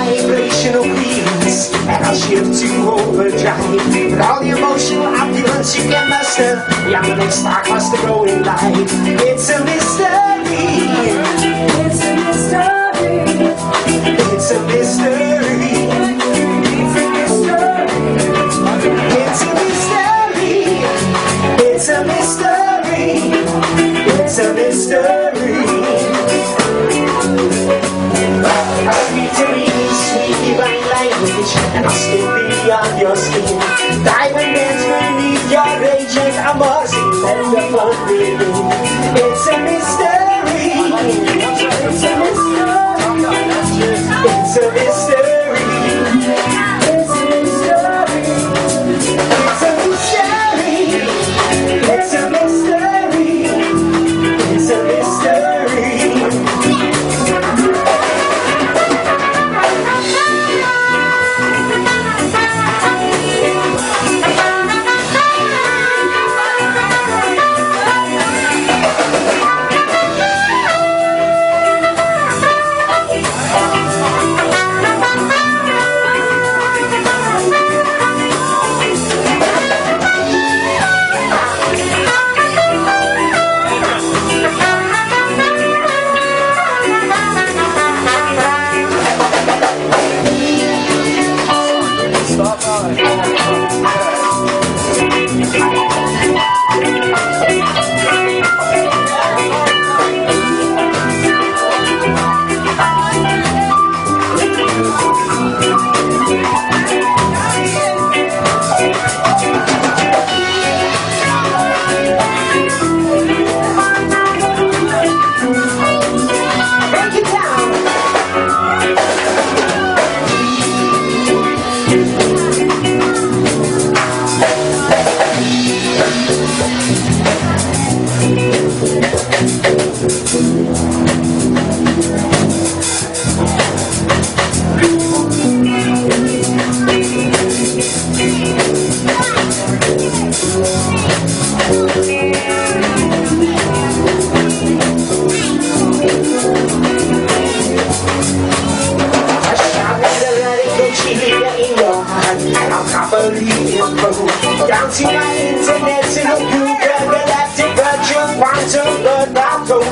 vibrational queens, and I'll shift to overdrive. With all the emotional opulence you can muster, yeah, I'm the next star cluster growing life. It's a mystery. It's a mystery. It's a mystery. It's a mystery. It's a mystery. It's a mystery. I'll be dreaming sweet divine language, and I'll still be beyond your skin. Diamond dance beneath your radiant amazing, let the fun begin. It's a mystery. It's a mystery. It's a mystery. It's a mystery. It's a mystery. It's a mystery. It's a mystery. Down to my internet, to the Google galactic virtual quantum blood battle.